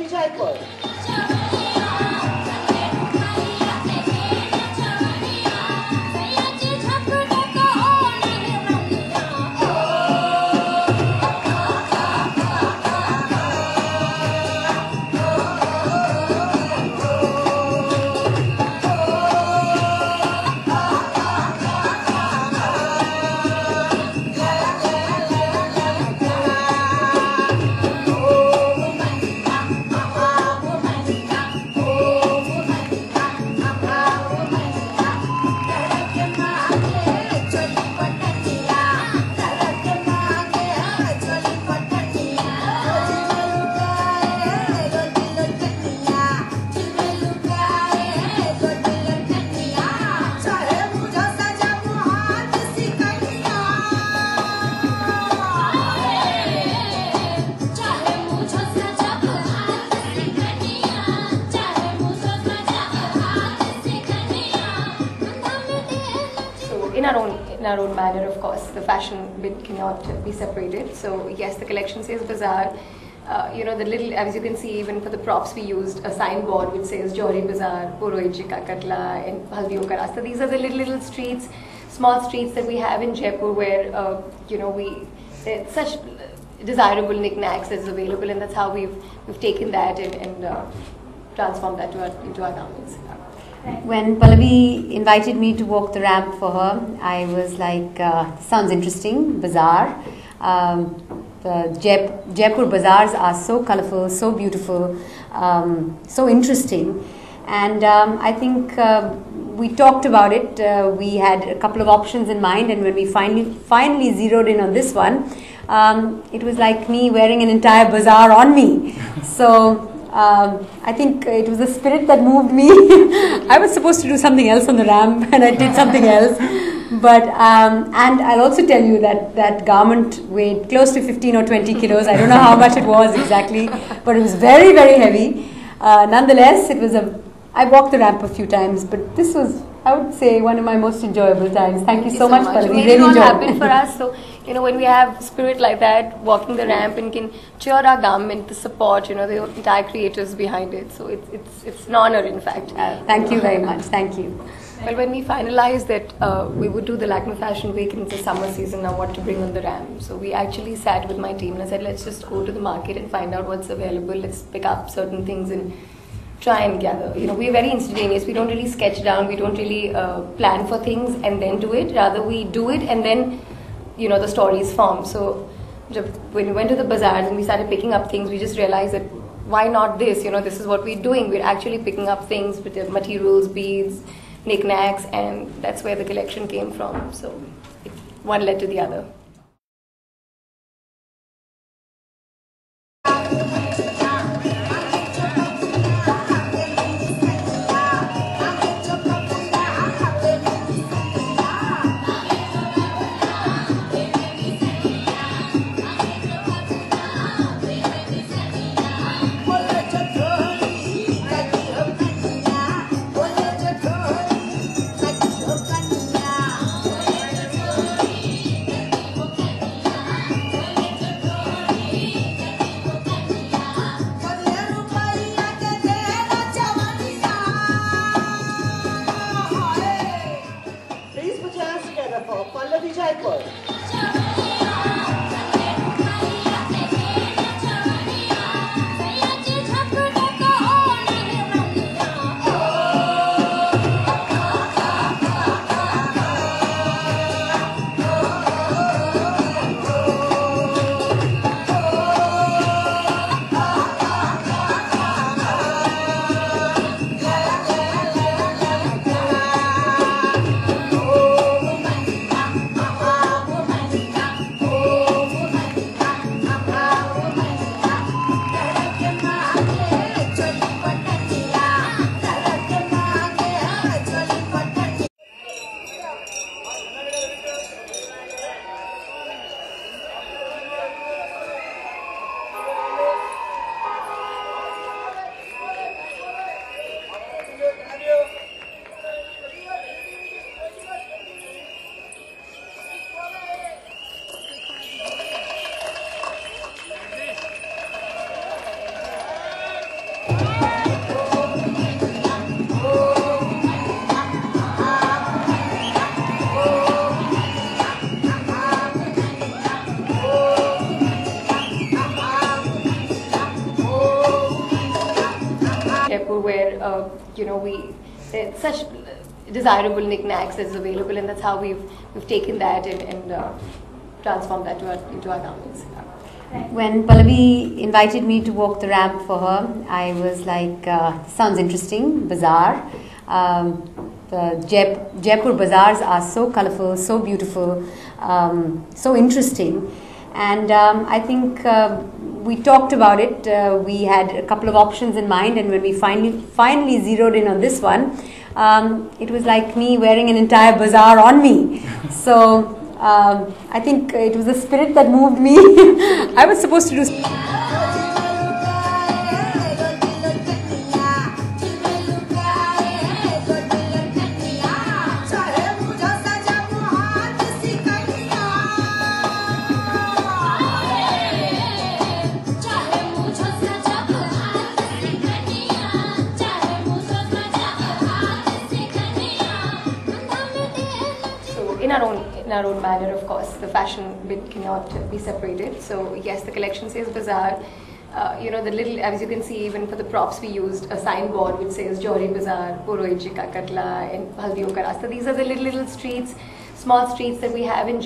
Pallavi जायकवाड. In our own manner, of course, the fashion bit cannot be separated. So yes, the collection says Bazaar. The little, as you can see, even for the props we used a signboard which says Johri Bazaar, Purohichi Ka Katla, and Haldiyon Ka Rasta. These are the little streets, small streets that we have in Jaipur where such desirable knickknacks that's available, and that's how we've taken that and transformed that into our garments. When Pallavi invited me to walk the ramp for her, I was like, sounds interesting, bazaar. The Jaipur bazaars are so colorful, so beautiful, so interesting. And I think we talked about it. We had a couple of options in mind, and when we finally zeroed in on this one, it was like me wearing an entire bazaar on me. So I think it was the spirit that moved me. I was supposed to do something else on the ramp, and I did something else. But and I'll also tell you that garment weighed close to 15 or 20 kilos. I don't know how much it was exactly, but it was very, very heavy. Nonetheless, I walked the ramp a few times, but this was, I would say, one of my most enjoyable times. Thank you so much, Pallavi. Really enjoyed it. Happened for us. So when we have spirit like that, walking the ramp and can cheer our garment, the support, the entire creators behind it. So it's an honor, in fact. Thank you very much. Thank you. Well, when we finalized that we would do the Lakme Fashion Week and it's a summer season now, what to bring on the ramp. So we actually sat with my team and I said, let's just go to the market and find out what's available. Let's pick up certain things and try and gather. We're very instantaneous. We don't really sketch down. We don't really plan for things and then do it. Rather, we do it and then, the stories form. So when we went to the bazaars and we started picking up things, we just realized that why not this? This is what we're doing. We're actually picking up things with the materials, beads, knickknacks, and that's where the collection came from. So one led to the other. Pallavi Jaipur. where it's such desirable knickknacks that's available, and that's how we've taken that and transformed that into our garments. When Pallavi invited me to walk the ramp for her, I was like, sounds interesting, bazaar. The Jaipur bazaars are so colorful, so beautiful, so interesting. And I think we talked about it. We had a couple of options in mind, and when we finally zeroed in on this one, it was like me wearing an entire bazaar on me. So I think it was the spirit that moved me. I was supposed to do. In our own manner, of course, the fashion bit cannot be separated. So yes, the collection says bazaar. The little, as you can see, even for the props we used a signboard which says Jowhari Bazaar, Purohit Ji Ka Katla, and Haldiyon Ka Rasta. These are the little streets, small streets that we have in